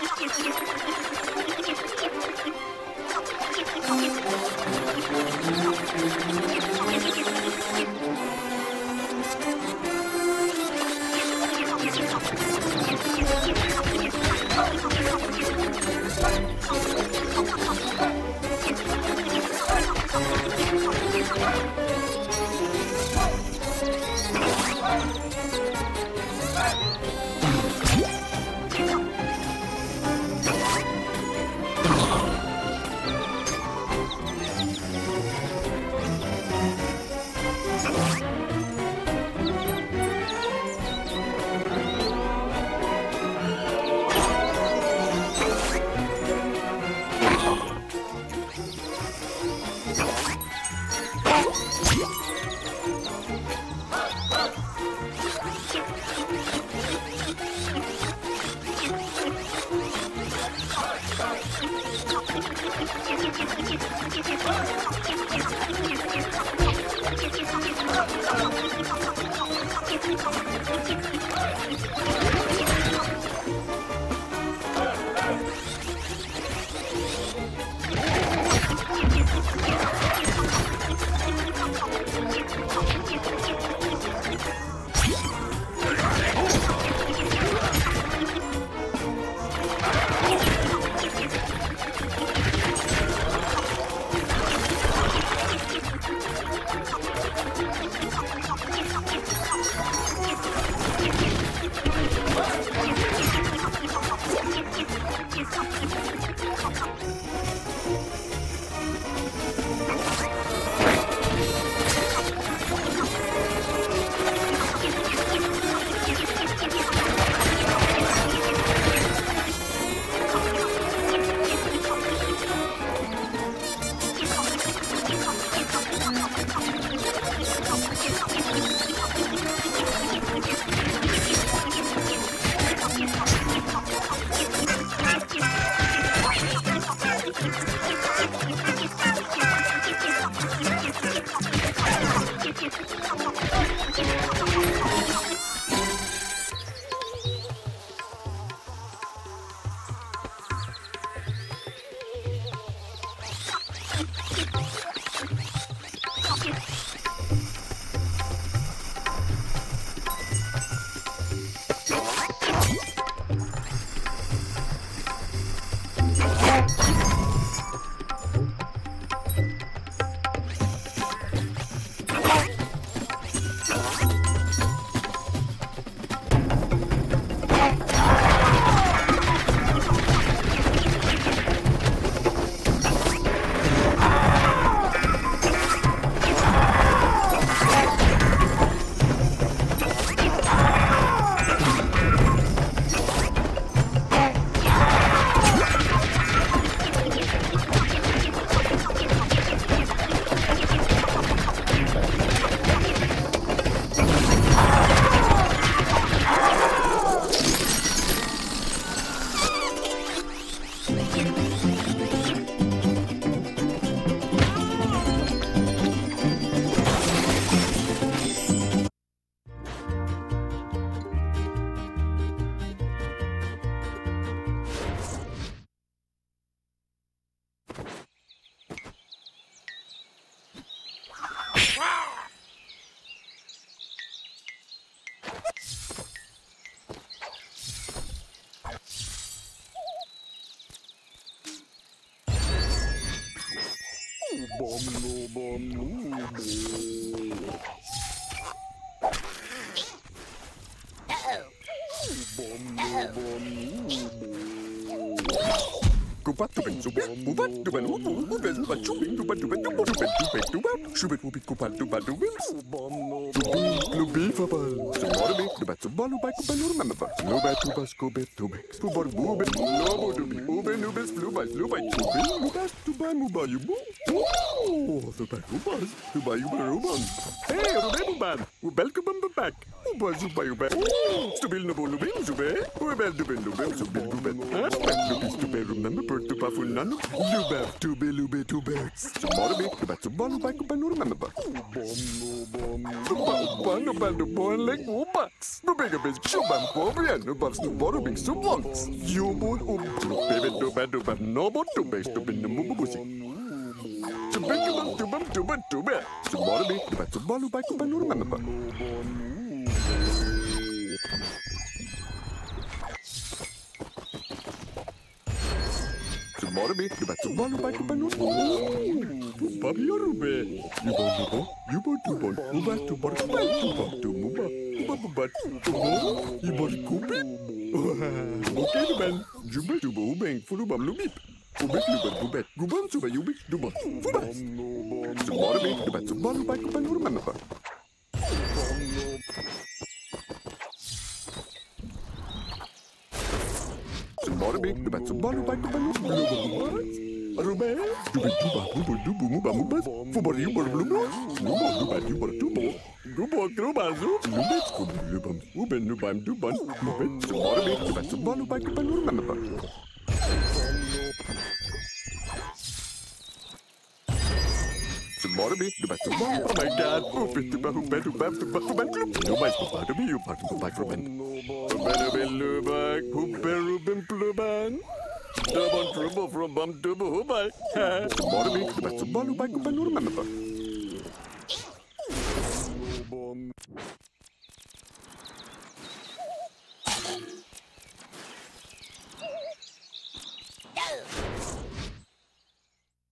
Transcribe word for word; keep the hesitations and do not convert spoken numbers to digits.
Remember tu pafunano, lubab tu be lube tu birds. Tomorrow be tu batu balu baik ku panur member. Tuba ubano bandu bon leg ubats. Nu bega be chubam pobrian nu bats nu boru big subons. You bun um tu bebe tu bandu ban no bot tu be tu bin mu bubusi. Tu bega bam tu bam tu ban tu be. Tomorrow be tu batu balu baik ku panur member. Tomorrow be tu batu balu baik ku panur. Papi yorube. Yubo yubo yubo tubo uba tubo uba tubo tumuba uba uba tubo yubo kubi. Okay ben. Juba tubo ubeng fulubam lubip. Ubek lubet bubet gubam tuba yubik duba fubas. Tomorrow be tu batu balu baik ku panur member. Tomorrow be tu batu balu baik ku panur member. Arube, duba duba bubu dubu muba mubas, fubor yubor blubos, nubo duba yubor tubo, gubo grubazu, lubet kubu lubam, uben nubam duban, ubet, tomorrow be duba tubalu baik panur member. Tomorrow be duba tubalu, oh my god, ubet tuba ubet tuba tuba tuba klub, nuba tuba dubi yuba tuba kluben. Ubet ubet lubak, ubet rubem pluban. Double trouble from bum double hubay. Tomorrow be the best balu by Kupanur member.